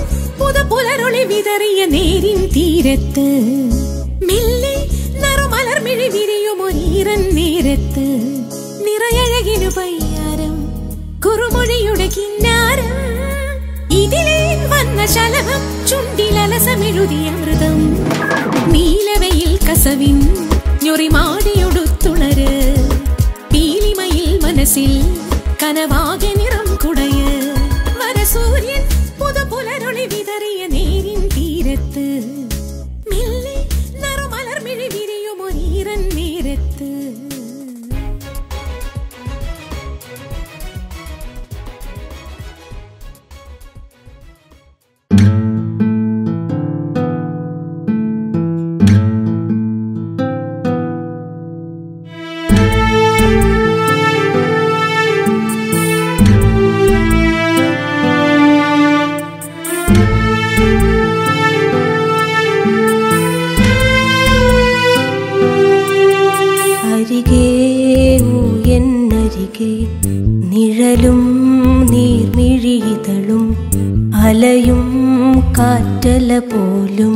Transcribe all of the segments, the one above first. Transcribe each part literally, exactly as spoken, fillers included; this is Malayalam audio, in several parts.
സൂര്യൻ പുതുപുലരൊളി വിതറിയ നേരിൻ തീരത്ത് മെല്ലെ നറുമലർമിഴി വിരിയുമൊരീറൻ നേരത്ത് നിറയഴകിനു പയ്യാരം കുറുമൊഴിയുടെ കിന്നാരം ഇതിലേ വന്ന ശലഭം ചുണ്ടിലലസമെഴുതിയ അമൃതം നീലവയിൽ കസവിൻ ഞൊറിമാടിയൊടുത്തുളര് പീലിമയിൽ മനസ്സിൽ കനവാകെ നിറം കുടയ് വരസൂര്യൻ പുതുപുലരൊളി വിതറിയ നേരിൻ തീരത്ത് മെല്ലെ നറുമലർമിഴി വിരിയുമൊരീറൻ നേരത്ത് നിഴലും നീർമിഴിതളും അലയും കാറ്റല പോലും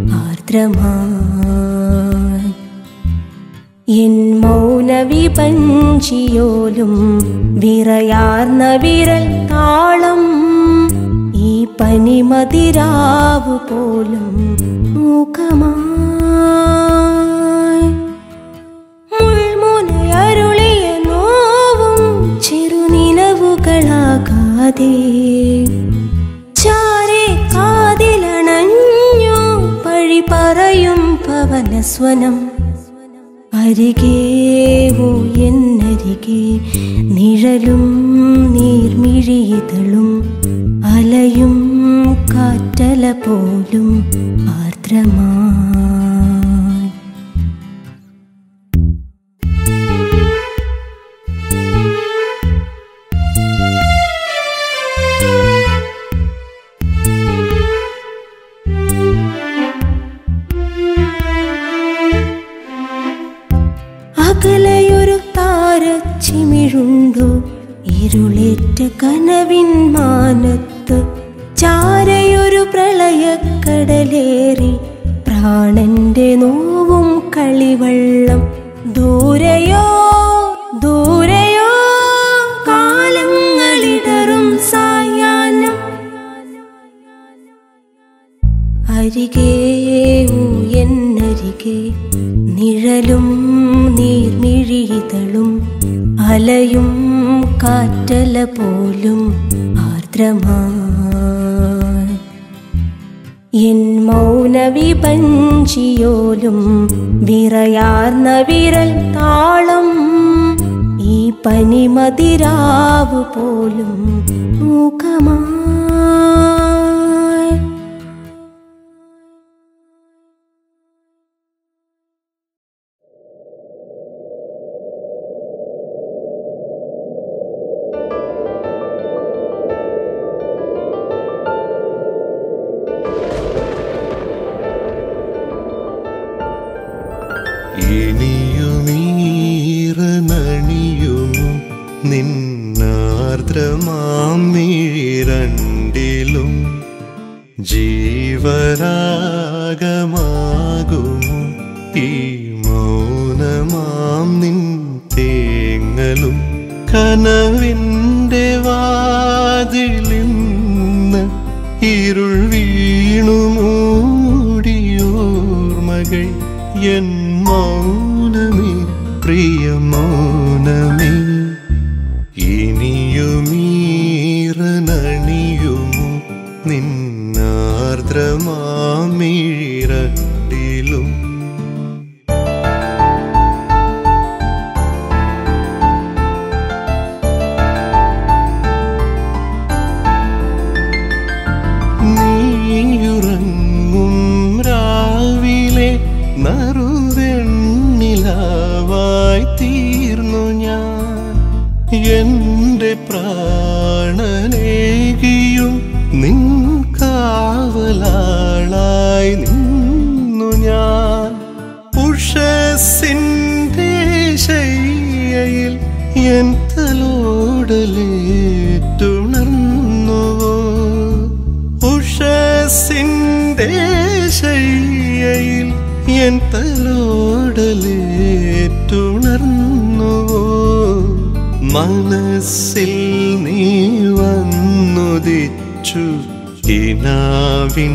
ആർദ്രമായി എൻ മൗനവിപഞ്ചിയോലും വിറയാർന്ന വിരൽ താളം ഈ പനിമതിരാവു പോലും മൂകമായി മുൾമുനയരുളിയ നോവും ചെറുനിലവുകളാകാതെ ചാരെ കാതിലണഞ്ഞു പഴി പറയും പവനസ്വനം അരികെ ഓ എന്നരികെ നിഴലും നീർമിഴിതളും അലയും കാറ്റല പോലും ആർദ്രമായി അകലയൊരു താരച്ചിമിഴുണ്ടോ ഇരുളേറ്റ കനവിൻ മാനത്ത് ചാരയൊരു പ്രളയക്കടലേറി പ്രാണന്റെ നോവും കളിവള്ളം ദൂരെയോ ദൂരെയോ കാലങ്ങളിടറും സായാഹ്നം അരികെ ഓ എന്നരികെ നിഴലും നീർമിഴിതളും അലയും കാറ്റല പോലും ആർദ്രമായി എൻ മൗനവിപഞ്ചിയോലും വിറയാർന്ന വിരൽ താളം ഈ പനിമതിരാവു പോലും മൂകമായി ഇനിയുമീറനണിയുമോ നിന്നാർദ്രമാം മിഴിരണ്ടിലും ജീവരാഗമാകുമോ ഈ മൗനമാം നിൻ തേങ്ങലും കനവിൻ്റെ വാതിലിന്ന് ഇരുൾ വീണു മൂടിയോർമകൾ എൻ മൗനമേ പ്രിയ മൗനമേ ഇനിയുമീറനണിയുമോ നിന്നാർദ്രമാം മിഴിരണ്ടിലും നീയുറങ്ങും രാവിലെ നറുവെണ്ണിലാവായി തീർന്നു ഞാൻ എന്റെ പ്രാണനേകിയും നിൻ കാവലാളായി നിന്നു ഞാൻ ഉഷസ്സിന്റെ ശയ്യയിൽ എൻ തലോടലേറ്റുണർന്നുവോ ഉഷസ്സിന്റെ മനസ്സിൻ്റെ ശയ്യയിൽ എൻ തലോടലേറ്റുണർന്നുവോ മനസ്സിൽ നീ വന്നുദിച്ചു കിനാവിൻ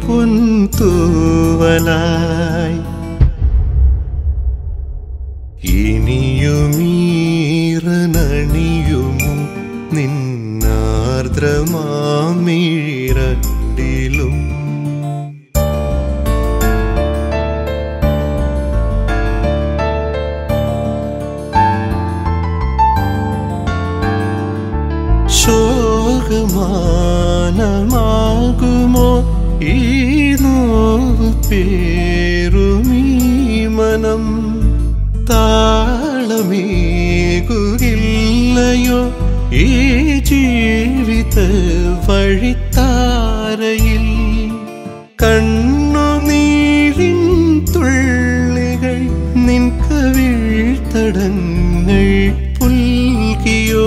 പൊൻതൂവലായി ഇനിയുമീറനണിയുമോ നിന്നാർദ്രമാമിഴിരണ്ടിലും ശോകമാനമാകുമോ ഈ നോവ് പേറുമീ മനം താളമേകുകില്ലയോ ഈ ജീവിത വഴിത്താരയിൽ കണ്ണുനീരിൻ തുള്ളികൾ നിൻ കവിൾത്തടങ്ങൾ പുൽകിയോ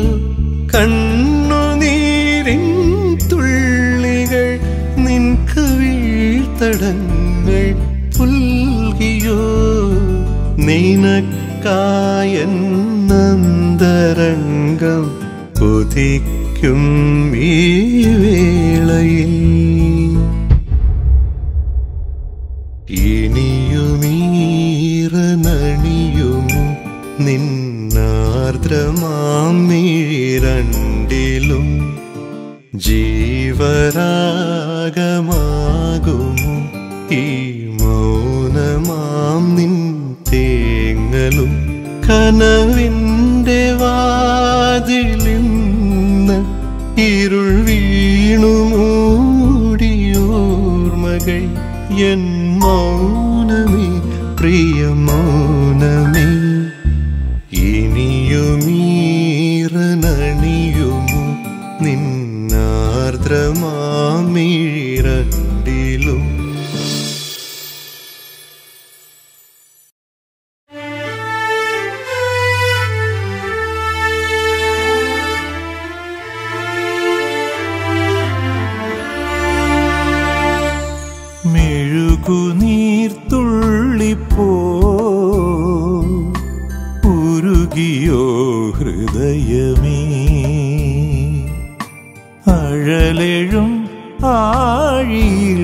കണ്ണുനീരിൻ തുള്ളികൾ നിൻ കവിൾത്തടങ്ങൾ പുൽകിയോ നിനക്കായന്നന്തരംഗം കൊതിക്കും ഈ വേളയിൽ ഇനിയുമീറനണിയുമോ നിന്നാർദ്രമാമിഴിരണ്ടിലും ജീവരാഗമാകുമോ ഈ മൗനമാം നിൻ തേങ്ങലും കനവിൻ്റെ വാതിലിന്ന് ഇരുൾ വീണു മൂടിയോർമകൾ എൻ മൗനമേ പ്രിയ മൗനമേ ഇനിയുമീറനണിയുമോ നിന്നാർദ്രമാമിഴിരണ്ടിലും മെഴുകുനീർത്തുള്ളിപ്പോ ഉരുകിയോ ഹൃദയമേ അഴലെഴും ആഴിയിൽ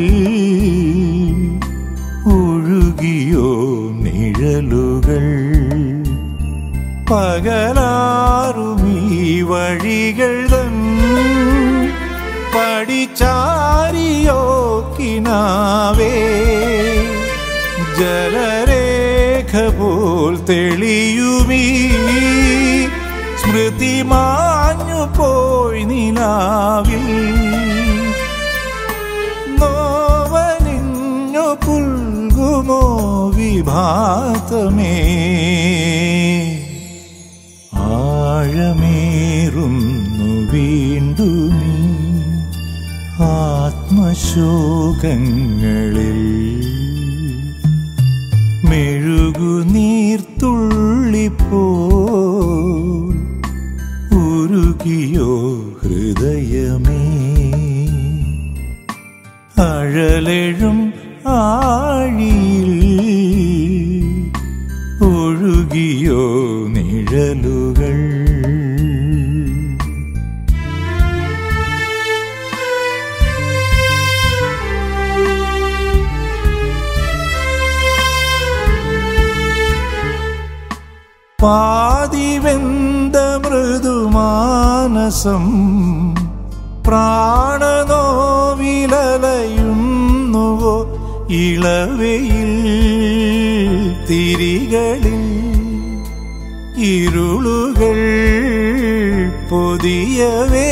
ഒഴുകിയോ നിഴലുകൾ പകലാറുമീ വഴികൾ തൻ പടിച്ചാരിയോ കിനാവേ ജലരേഖ പോൽ തെളിയുമീ സ്മൃതി മാഞ്ഞു പോയി നിലാവിൽ നോവനിഞ്ഞു പുൽകുമോ വിഭാതമേ ആഴമേറുന്നു വീണ്ടുമീ ആത്മശോകങ്ങളിൽ മെഴുകുനീർത്തുള്ളിപ്പോ ഉരുകിയോ ഹൃദയമേ അഴലെഴും ആഴിയിൽ ഒഴുകിയോ നിഴലുകൾ പാതിവെന്ത മൃദുമാനസം പ്രാണനോവിലലയുന്നുവോ ഇളവയിൽ തിരികളിൽ ഇരുളുകൾ പൊതിയവേ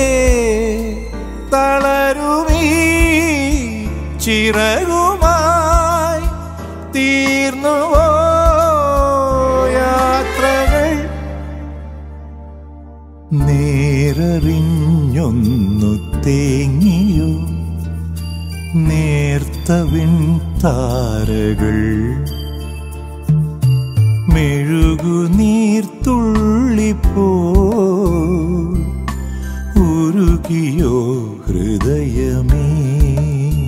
തളരുമീ ചിറകുമായി തീർന്നുവോ നേരറിഞ്ഞൊന്നു തേങ്ങിയോ നേർത്ത വിൺതാരകൾ മെഴുകുനീർത്തുള്ളിപ്പോ ഉരുകിയോ ഹൃദയമേ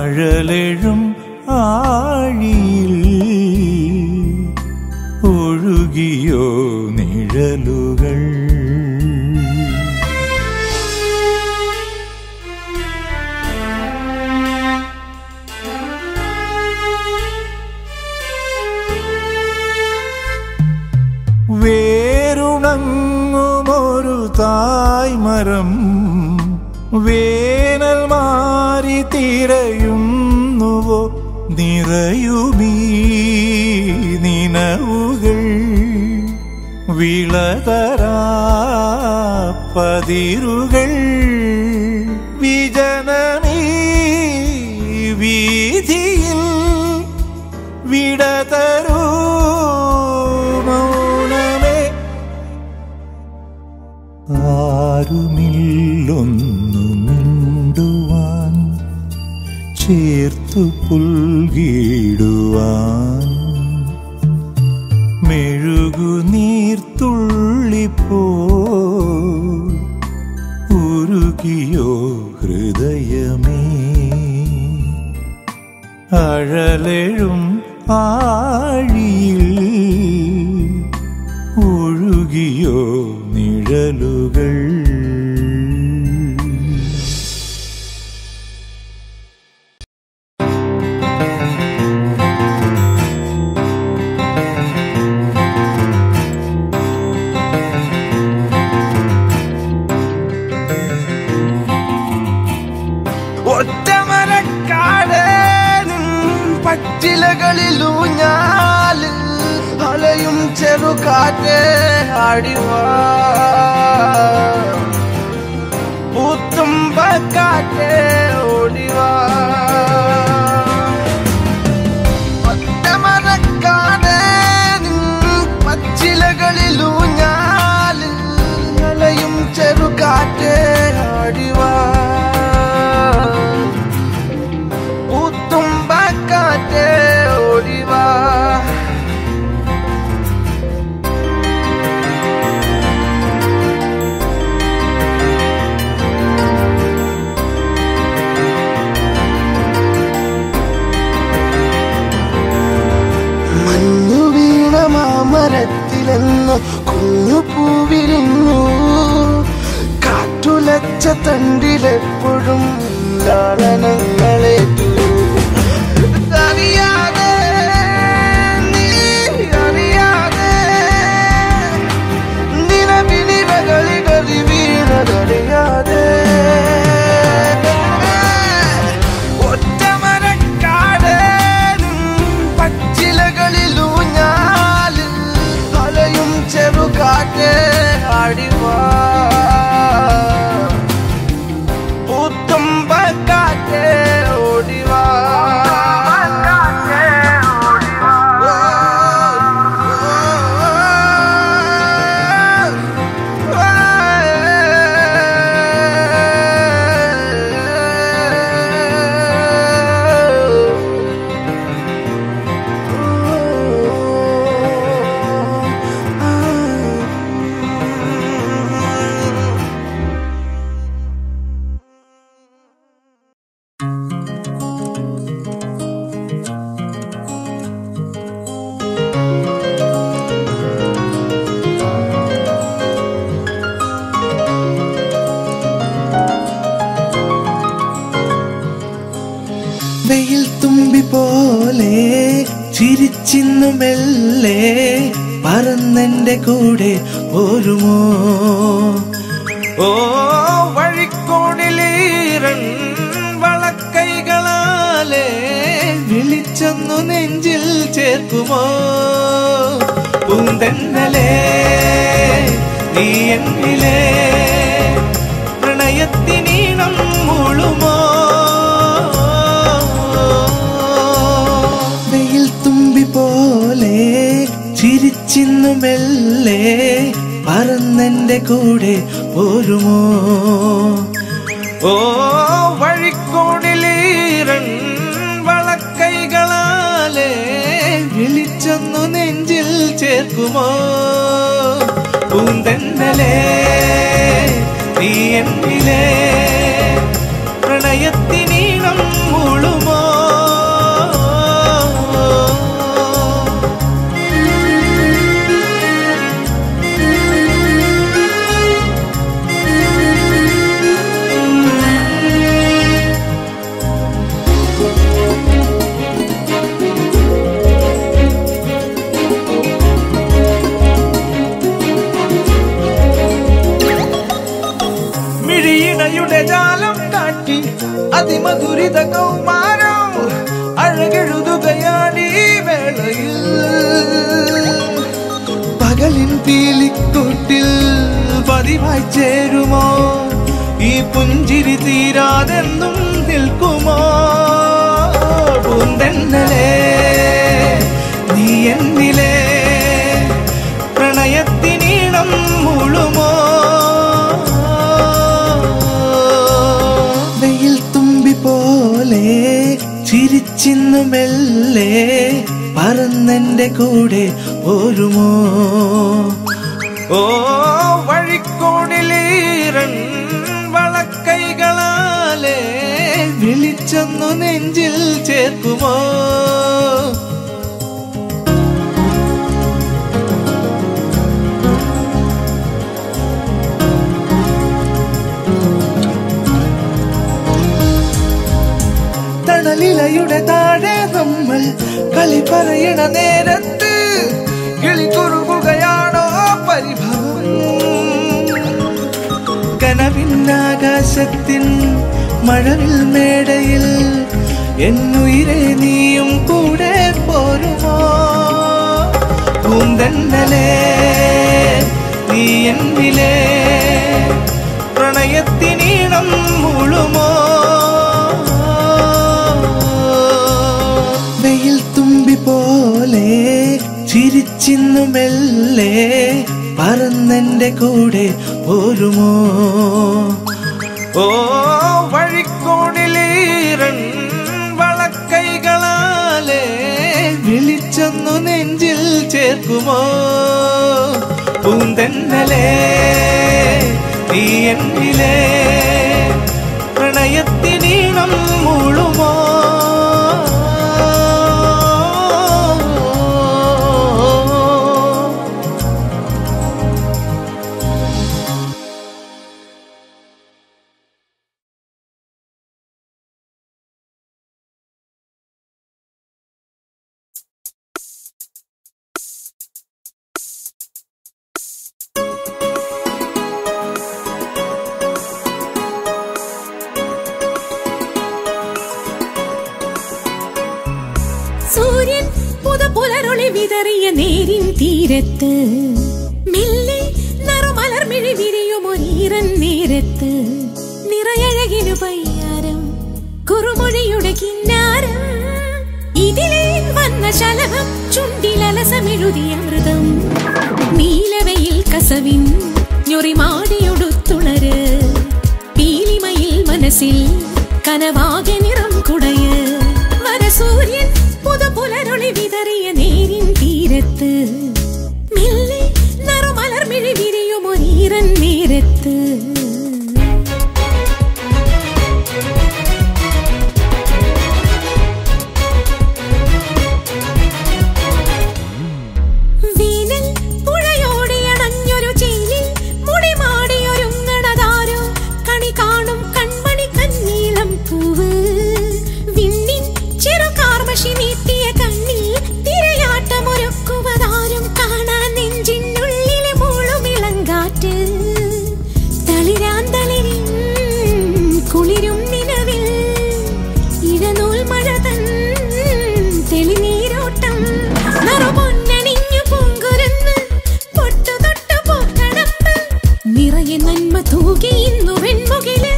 അഴലെഴും ആഴിയിൽ ഒഴുകിയോ നിഴലുകൾ. വേരുണങ്ങുമൊരു തായ്മരം വേനൽ മാറി തിരയുന്നുവോ നിറയുമീ നിനവുകൾ. വിളതരാപ്പതിരുകൾ വിജനമീ വീതിയിൽ വിടതരൂ മൗനമേ. ആരുമില്ലൊന്നു മിണ്ടുവാൻ ചേർത്തു പുൽകിടുവാൻ. മെഴുകുനീർത്തുള്ളിപ്പോ ഉരുകിയോ ഹൃദയമേ. അഴലെഴും ആഴിയിൽ ഒഴുകിയോ നിഴലുകൾ. ഒറ്റമരക്കാടേനും പച്ചിലകളിലൂഞ്ഞാലിൽ അലയും ചെറുകാറ്റേ ആടിവാ. പൂത്തുമ്പക്കാറ്റേ ഓടിവാ. ഒറ്റമരക്കാടേനും പച്ചിലകളിലൂഞ്ഞാലിൽ അലയും ചെറുകാറ്റേ ആടിവാ. പൂത്തുമ്പക്കാറ്റേ ഓടിവാ. മരത്തിലെന്ന് കുഞ്ഞു പൂവിരിഞ്ഞു. കാറ്റുലച്ച തണ്ടിലെപ്പോഴും ലാളനങ്ങളേറ്റു. അറിയാതെ നീ അറിയാതെ നിലവിളികളി കറി വീണതറിയാതെ. ഒറ്റമരക്കാടേനും പച്ചിലകളിലൂഞ്ഞാലിൽ അലയും ചെറുകാറ്റേ ആടിവാ. പൂത്തുമ്പക്കാറ്റേ ഓടിവാ. വെയിൽ തുമ്പി പോലെ ചിരിച്ചിന്നു മെല്ലെ പറന്നെന്റെ കൂടെ ഒരുമോ. ഓ വഴിക്കോണിലീരൻ വളക്കൈകളാലെ വിളിച്ചൊന്നു നെഞ്ചിൽ ചേർക്കുമോ. പൂന്തന്നലേ നീ എന്നിലെ പ്രണയത്തിനീണം മുഴുമോ. വെയിൽ തുമ്പി പോലെ ചിരിച്ചിന്നു മെല്ലെ പറന്നെന്റെ കൂടെ ഒരുമോ. ഓ വഴിക്കോണിലീരൻ വളക്കൈകളാലെ വിളിച്ചൊന്നു നെഞ്ചിൽ ചേർക്കുമോ. പൂന്തന്നലേ നീ എന്നിലെ പ്രണയത്തിനീണം മുഴുമോ. അതിമധുരിത കൗമാരം അഴകെഴുതുകയാണീ വേളയിൽ. പകലിൻ പീലിക്കൂട്ടിൽ പതിവായി ചേരുമോ ഈ പുഞ്ചിരി തീരാതെന്നും നിൽക്കുമോ? പൂന്തന്നലേ നീ എന്നിലെ പ്രണയത്തിനീണം മൂളുമോ? വെയിൽ തുമ്പി പോലെ ചിരിച്ചിന്നു മെല്ലെ പറന്നെന്റെ കൂടെ പോരുമോ? ഓ വഴിക്കോണിലീരൻ വളക്കൈകളാലെ വിളിച്ചൊന്നു നെഞ്ചിൽ ചേർക്കുമോ? തണലിലയുടെ താഴെ നമ്മൾ കളി പറയണ നേരത്ത് കിളിക്കുറുകുകയാണോ പരിഭവം? കനവിന്നാകാശത്തിൻ മഴവിൽ മേടയിൽ എന്നുയിരെ നീയും കൂടെ പോരുമോ? പൂന്തന്നലേ നീ എന്നിലെ പ്രണയത്തിനീണം മൂളുമോ? വെയിൽ തുമ്പി പോലെ ചിരിച്ചിന്നു മെല്ലെ പറന്നെന്റെ കൂടെ പോരുമോ? ഓ വഴിക്കോണിലീരൻ വളക്കൈകളാലെ വിളിച്ചൊന്നു നെഞ്ചിൽ ചേർക്കുമോ? പൂന്തന്നലേ നീ എന്നിലെ പ്രണയത്തിനീണം മൂളുമോ? സൂര്യൻ പുതപുലരൊളി വിതറിയ നേരിൻ തീരത്ത് മെല്ലെ നറുമലർമിഴി വിരിയുമൊരീറൻ നേരത്ത് നിറയഴകിനു പയ്യാരം കുറുമൊഴിയുടെ കിന്നാരം ഇതിലേ വന്ന ശലഭം ചുണ്ടിലലസമെഴുതിയ അമൃതം നീലവയിൽ കസവിൻ ഞൊറിമാടിയൊടുത്തുണര് പീലിമയിൽ മനസ്സിൽ കനവാകെ നിറം കുടയ് വരസൂര്യൻ പുതപുലരൊളി വിതറിയ നേരിൻ തീരത്ത് മെല്ലെ നറുമലർമിഴി വിരിയുമൊരീറൻ നേരത്ത് വീനൽ പുഴയോടിയണഞ്ഞൊരു ചേലിൽ മുടിമാടിയൊരുങ്ങണതാരോ കണി കാണും കൺമണി കന്നീളം പൂവ് വിണ്ണിൻ ചെറുകാർമഷി നീട്ടിയ കണ്ണിൽ തിരയാട്ടമൊരുക്കുവതാരും കാണാൻ നെഞ്ചിനുള്ളിലെ മൂളുമിളങ്കാറ്റ് തളിരാൻ തളിരിൻ കുളിരും നിലവിൽ ഇഴനൂൽ മഴ തൻ തെളിനീരോട്ടം നറുപൊന്നണിഞ്ഞു പൂങ്കുരുന്ന് പൊട്ടു തൊട്ടു പൂക്കടമ്പ് നിറയെ നന്മ തൂകി ഇന്നു വെൺമുകില്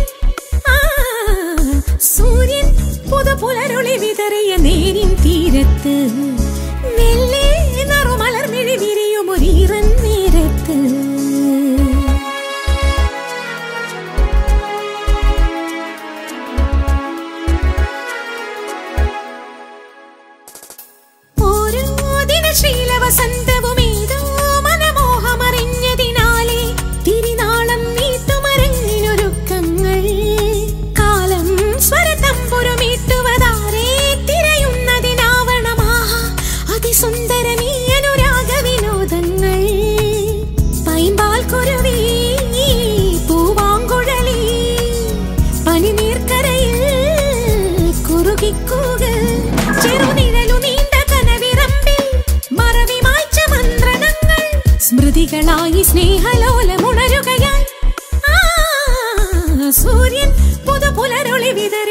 സൂര്യൻ പുതപുലരൊളി വിതറിയ നേരിൻ തീരത്ത് മെല്ലെ നറുമലർമിഴി വിരിയുമൊരീറൻ നേരത്ത് ഓരോ ദിനശീലവസന്തവുമേതോ മനമോഹമറിഞ്ഞതിനാലെ തിരിനാളം നീട്ടുമരങ്ങിനൊരുക്കങ്ങൾ കാലം സ്വരതമ്പുരുമീട്ടുവതാരേ തിരയുന്നതിനാവണമാഹ അതിസുന്ദരമീ അനുരാഗ വിനോദങ്ങൾ പൈമ്പാൽ കുരുവി പൂവാങ്കുഴലി പനിനീർക്കരയിൽ കുറുകിക്കൂക് ചെറുനിഴലു നീണ്ട കനവിറമ്പിൽ മറവി മായ്ച്ച മന്ത്രണങ്ങൾ സ്മൃതികളായി സ്നേഹലോലമുണരുകയായി സൂര്യൻ പുതപുലരൊളി വിതറി